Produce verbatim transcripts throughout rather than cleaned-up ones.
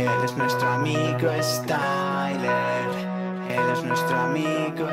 Él es nuestro amigo Styler. Él es nuestro amigo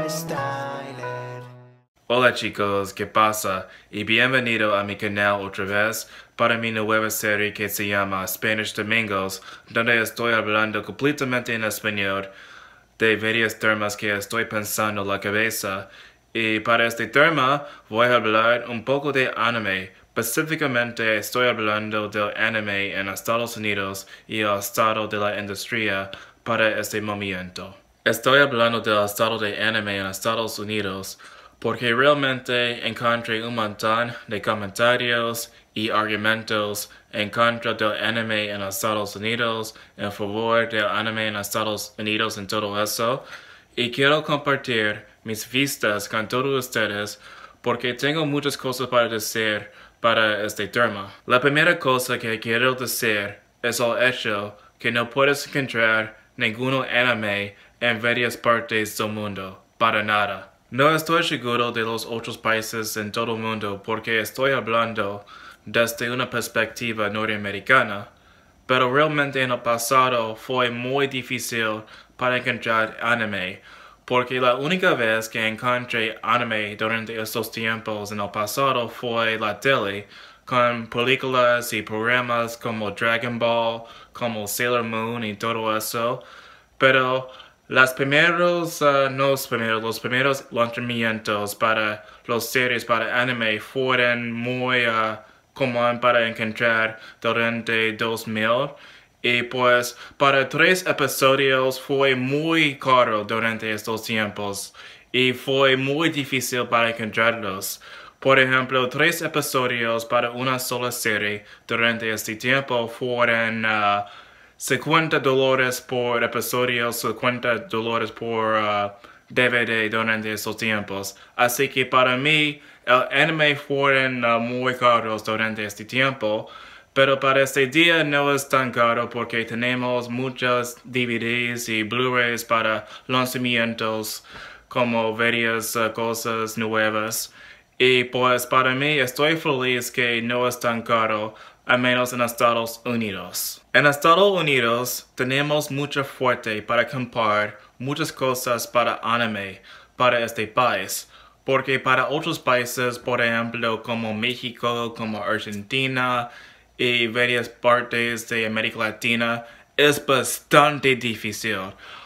Styler. Hola chicos, ¿qué pasa? Y bienvenido a mi canal otra vez para mi nueva serie que se llama Spanish Domingos, donde estoy hablando completamente en español de varios temas que estoy pensando en la cabeza. Y para este tema voy a hablar un poco de anime. Específicamente estoy hablando del anime en Estados Unidos y el estado de la industria para este momento. Estoy hablando del estado de anime en Estados Unidos porque realmente encontré un montón de comentarios y argumentos en contra del anime en Estados Unidos, en favor del anime en Estados Unidos en todo eso, y quiero compartir mis vistas con todos ustedes porque tengo muchas cosas para decir para este tema. La primera cosa que quiero decir es el hecho que no puedes encontrar ningún anime en varias partes del mundo, para nada. No estoy seguro de los otros países en todo el mundo porque estoy hablando desde una perspectiva norteamericana, pero realmente en el pasado fue muy difícil para encontrar anime, porque la única vez que encontré anime durante estos tiempos en el pasado fue la tele, con películas y programas como Dragon Ball, como Sailor Moon y todo eso, pero Las primeros, uh, no los primeros, los primeros lanzamientos para los series para anime fueron muy uh, común para encontrar durante dos mil. Y pues para tres episodios fue muy caro durante estos tiempos y fue muy difícil para encontrarlos. Por ejemplo, tres episodios para una sola serie durante este tiempo fueron Uh, cincuenta dólares por episodio, cincuenta dólares por uh, D V D durante esos tiempos. Así que para mí, el anime fueron uh, muy caros durante este tiempo. Pero para este día no es tan caro porque tenemos muchos D V Ds y Blu-rays para lanzamientos como varias uh, cosas nuevas. Y pues para mí estoy feliz que no es tan caro, al menos en Estados Unidos. En Estados Unidos tenemos mucha fuerte para comprar muchas cosas para anime para este país. Porque para otros países, por ejemplo, como México, como Argentina y varias partes de América Latina, es bastante difícil,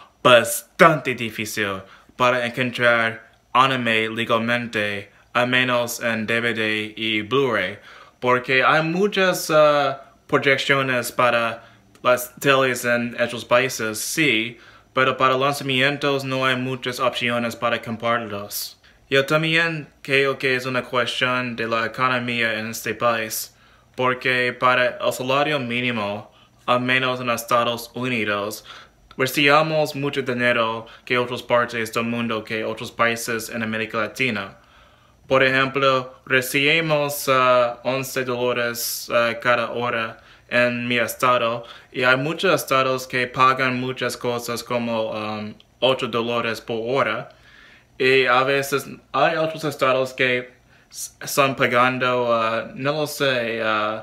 bastante difícil para encontrar anime legalmente, al menos en D V D y Blu-ray, porque hay muchas uh, proyecciones para las teles en otros países, sí, pero para lanzamientos no hay muchas opciones para comprarlos. Yo también creo que es una cuestión de la economía en este país, porque para el salario mínimo, al menos en Estados Unidos, recibimos mucho dinero que otras partes del mundo, que otros países en América Latina. Por ejemplo, recibimos uh, once dólares uh, cada hora en mi estado y hay muchos estados que pagan muchas cosas como um, ocho dólares por hora y a veces hay otros estados que están pagando, uh, no lo sé, uh,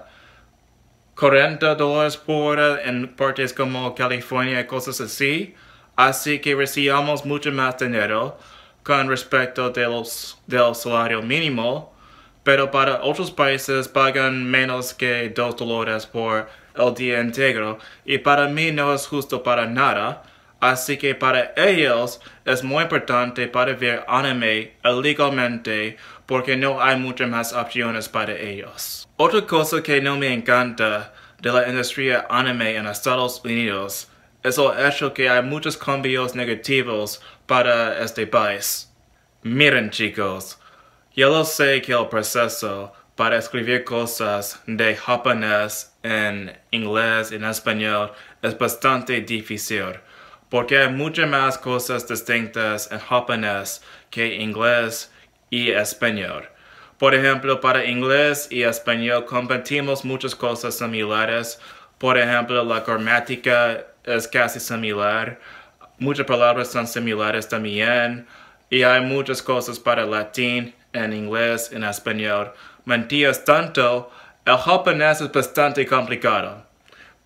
cuarenta dólares por hora en partes como California y cosas así, así que recibimos mucho más dinero con respecto de los, del salario mínimo, pero para otros países pagan menos que dos dólares por el día entero, y para mí no es justo para nada, así que para ellos es muy importante para ver anime ilegalmente, porque no hay muchas más opciones para ellos. Otra cosa que no me encanta de la industria anime en Estados Unidos es el hecho que hay muchos cambios negativos para este país. Miren chicos, yo lo sé que el proceso para escribir cosas de japonés en inglés, en español, es bastante difícil, porque hay muchas más cosas distintas en japonés que en inglés y español. Por ejemplo, para inglés y español compartimos muchas cosas similares. Por ejemplo, la gramática es casi similar. Muchas palabras son similares también. Y hay muchas cosas para latín, en inglés, en español. Mentiras tanto, el japonés es bastante complicado.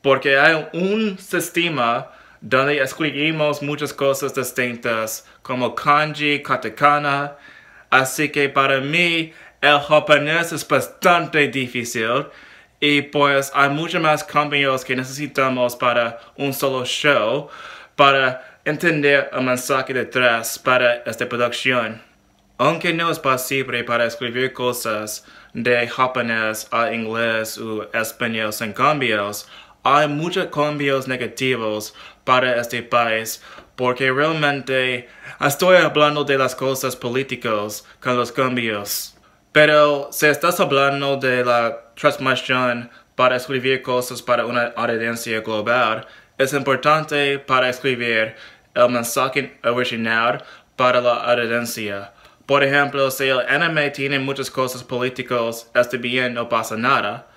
porque hay un sistema donde escribimos muchas cosas distintas como kanji, katakana, así que para mí el japonés es bastante difícil y pues hay muchos más cambios que necesitamos para un solo show para entender el mensaje detrás para esta producción. Aunque no es posible para escribir cosas de japonés a inglés o español sin cambios, hay muchos cambios negativos para este país porque realmente estoy hablando de las cosas políticas con los cambios. Pero si estás hablando de la transmisión para escribir cosas para una audiencia global, es importante para escribir el mensaje original para la audiencia. Por ejemplo, si el anime tiene muchas cosas políticas, está bien, no pasa nada.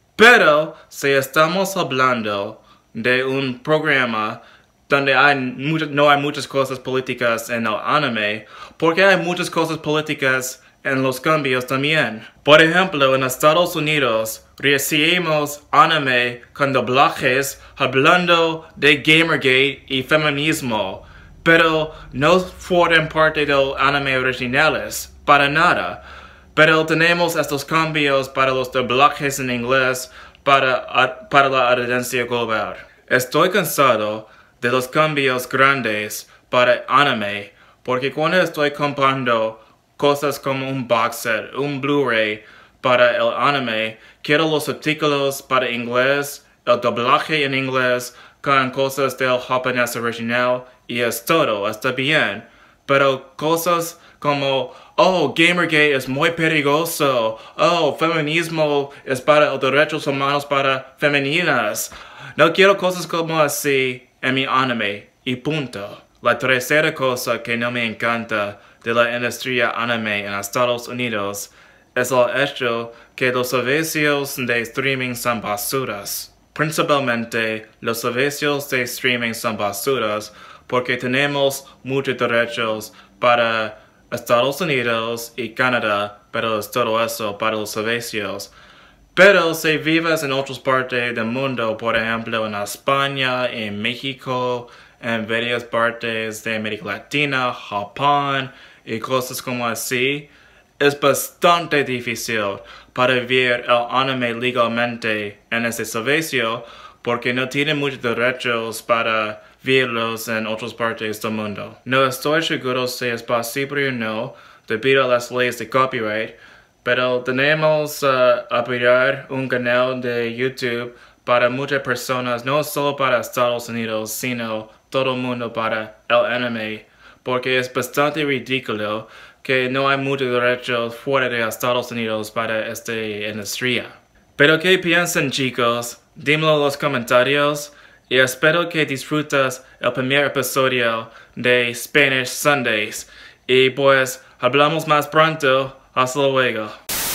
Pero si estamos hablando de un programa donde hay muchas, no hay muchas cosas políticas en el anime, porque hay muchas cosas políticas en los cambios también. Por ejemplo, en Estados Unidos recibimos anime con doblajes hablando de Gamergate y feminismo, pero no forman parte del anime originales, para nada. Pero tenemos estos cambios para los doblajes en inglés para, para la audiencia global. Estoy cansado de los cambios grandes para anime, porque cuando estoy comprando cosas como un box set, un Blu-ray para el anime, quiero los subtítulos para inglés, el doblaje en inglés, con cosas del japonés original, y es todo, está bien. Pero cosas como, oh, Gamergate es muy peligroso, oh, feminismo es para los derechos humanos para femeninas. No quiero cosas como así en mi anime, y punto. La tercera cosa que no me encanta de la industria anime en Estados Unidos es el hecho que los servicios de streaming son basuras. Principalmente, los servicios de streaming son basuras porque tenemos muchos derechos para Estados Unidos y Canadá, pero es todo eso para los servicios. Pero si vives en otras partes del mundo, por ejemplo en España, en México, en varias partes de América Latina, Japón y cosas como así, es bastante difícil para ver el anime legalmente en este servicio porque no tienen muchos derechos para verlos en otras partes del mundo. No estoy seguro si es posible o no debido a las leyes de copyright, pero tenemos uh, apoyar un canal de YouTube para muchas personas, no solo para Estados Unidos, sino todo el mundo para el anime, porque es bastante ridículo que no hay muchos derechos fuera de Estados Unidos para esta industria. Pero ¿qué piensan, chicos? Dímelo en los comentarios y espero que disfrutas el primer episodio de Spanish Sundays. Y pues, hablamos más pronto. Hasta luego.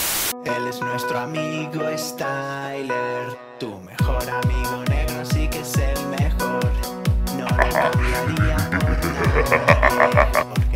Él es nuestro amigo Styler, tu mejor amigo negro, sí que es el mejor. No lo cambiaría por nada.